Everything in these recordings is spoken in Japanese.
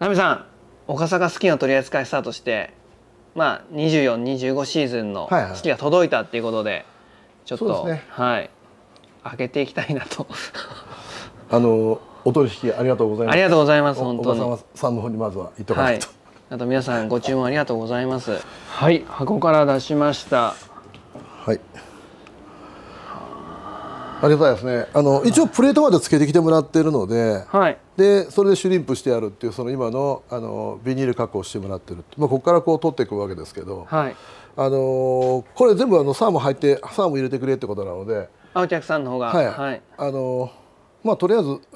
ナミさん、岡坂スキーの取り扱いスタートして、24、25シーズンのスキーが届いたっていうことで、ちょっと、開けていきたいなと。 お取引ありがとうございます。 ありがとうございます。本当に。 岡坂さんの方にまずは言っておかないと。 あと皆さんご注文ありがとうございます。はい、箱から出しました。 はい。ありがたいですね。一応プレートまでつけてきてもらっているので、でそれでシュリンプしてやるっていうその今のビニール加工してもらってる。ここからこう取っていくわけですけど、これ全部サーモン入ってサーモン入れてくれってことなので、 お客さんの方が、 とりあえず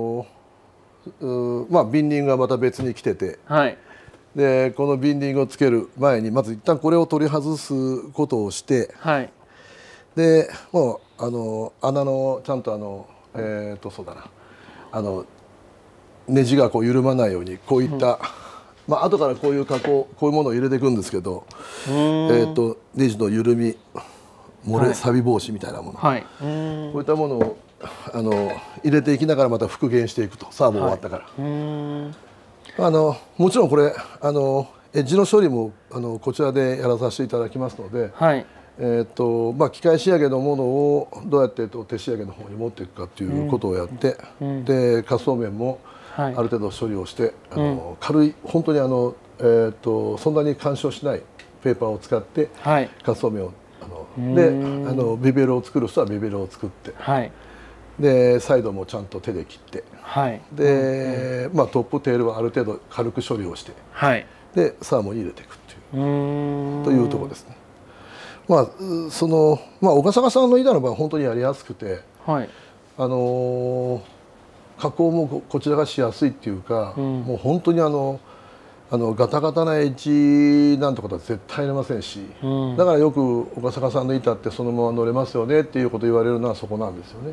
ビンディングがまた別に来てて、でこのビンディングをつける前にまず一旦これを取り外すことをして、でもう穴のちゃんとそうだなネジがこう緩まないようにこういった、後からこういう加工こういうものを入れていくんですけど、ネジの緩み漏れ錆防止みたいなもの、こういったものを入れていきながらまた復元していくと、サーモン終わったから。もちろんこれエッジの処理もこちらでやらさせていただきますので、機械仕上げのものをどうやって手仕上げの方に持っていくかということをやって、で滑走面もある程度処理をして、軽い本当にそんなに干渉しないペーパーを使って滑走面をでビベルを作る人はビベルを作って、でサイドもちゃんと手で切って、でトップテールはある程度軽く処理をして、でサーモンに入れていくというところですね。岡坂さんの板の場合は本当にやりやすくて、加工もこちらがしやすいっていうか、もう本当にガタガタなエッジなんてことは絶対ありませんし、だからよく岡坂さんの板ってそのまま乗れますよねっていうことを言われるのはそこなんですよね。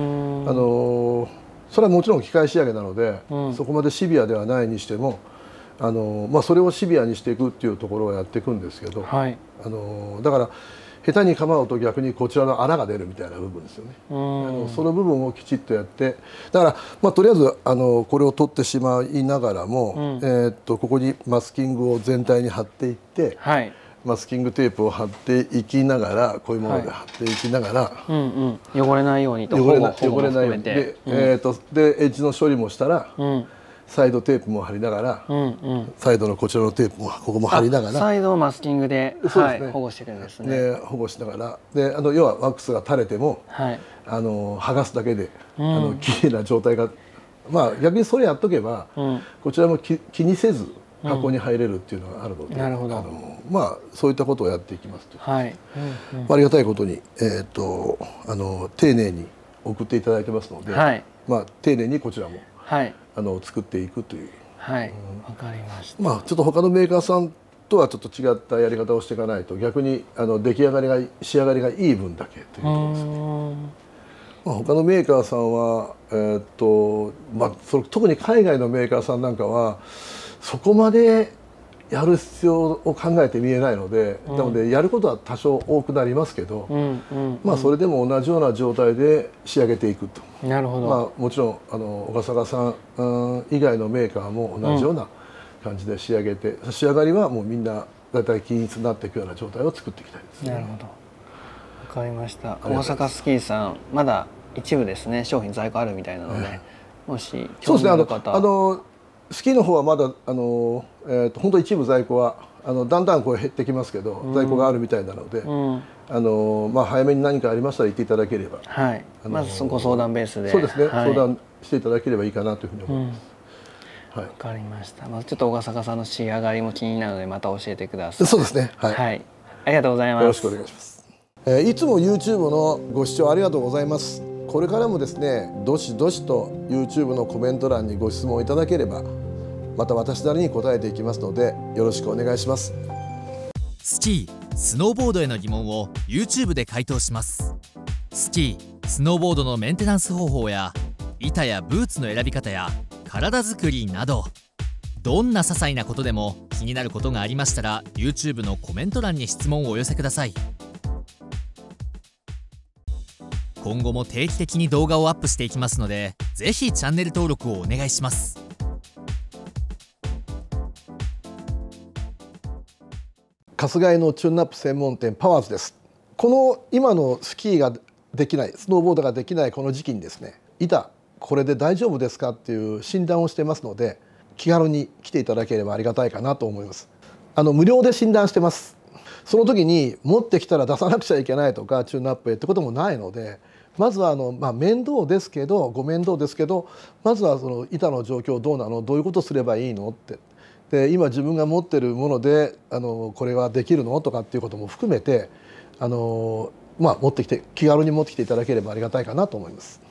それはもちろん機械仕上げなので、そこまでシビアではないにしてもそれをシビアにしていくっていうところをやっていくんですけど、だから下手に構うと逆にこちらの穴が出るみたいな部分ですよね。その部分をきちっとやって、だからとりあえずこれを取ってしまいながらも、ここにマスキングを全体に貼っていって、マスキングテープを貼っていきながら、こういうもので貼っていきながら、 汚れないようにと、 汚れないようにでエッジの処理もしたら、サイドテープも貼りながら、サイドのこちらのテープもここも貼りながら、 サイドをマスキングで保護してるんですね。 保護しながら、で要はワックスが垂れても剥がすだけできれいな状態が、逆にそれやっとけばこちらも気にせず箱に入れるっていうのがあるので、そういったことをやっていきますと。ありがたいことに丁寧に送っていただいてますので、丁寧にこちらも作っていくという。 わかりました。 ちょっと他のメーカーさんとはちょっと違ったやり方をしていかないと、逆に出来上がりが仕上がりがいい分だけというところですね。他のメーカーさんは特に海外のメーカーさんなんかはそこまでやる必要を考えて見えないので、なのでやることは多少多くなりますけど、それでも同じような状態で仕上げていくと。 なるほど。 もちろん岡坂さん以外のメーカーも同じような感じで仕上げて、仕上がりはもうみんなだいたい均一になっていくような状態を作っていきたいですね。 なるほど。わかりました。大阪スキーさんまだ一部ですね、商品在庫あるみたいなので、もし興味ある方。 スキーの方はまだ本当一部在庫はだんだんこう減ってきますけど、在庫があるみたいなので、早めに何かありましたら言っていただければ、 まずご相談ベースで、 そうですね、相談していただければいいかなというふうに思います。 わかりました。ちょっと岡坂さんの仕上がりも気になるのでまた教えてください。 そうですね。 ありがとうございます。 よろしくお願いします。いつも YouTube のご視聴ありがとうございます。これからもですね、どしどしと YouTube のコメント欄にご質問いただければ、また私なりに答えていきますので、よろしくお願いします。 スキー、スノーボードへの疑問を YouTube で回答します。スキー、スノーボードのメンテナンス方法や板やブーツの選び方や体作りなど、どんな些細なことでも気になることがありましたら YouTube のコメント欄に質問をお寄せください。今後も定期的に動画をアップしていきますので、ぜひチャンネル登録をお願いします。 春日井のチューンナップ専門店パワーズです。この今のスキーができない、スノーボードができないこの時期にですね、板これで大丈夫ですかっていう診断をしてますので、気軽に来ていただければありがたいかなと思います。無料で診断してます。その時に持ってきたら出さなくちゃいけないとかチューンナップへってこともないので、まずは面倒ですけど、ご面倒ですけど、まずはその板の状況どうなの、どういうことすればいいのって、で今自分が持ってるものでこれはできるのとかっていうことも含めて持ってきて、気軽に持ってきていただければありがたいかなと思います。